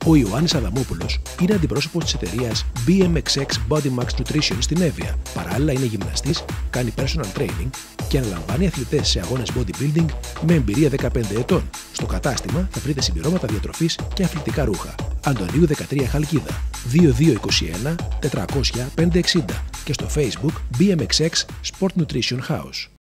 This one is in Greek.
Ο Ιωάννης Αδαμόπουλος είναι αντιπρόσωπος της εταιρείας BMXX Body Max Nutrition στην Εύβοια. Παράλληλα είναι γυμναστής, κάνει personal training και αναλαμβάνει αθλητές σε αγώνες bodybuilding με εμπειρία 15 ετών. Στο κατάστημα θα βρείτε συμπληρώματα διατροφής και αθλητικά ρούχα. Αντωνίου 13 Χαλκίδα, 2221 400 560 και στο Facebook BMXX Sport Nutrition House.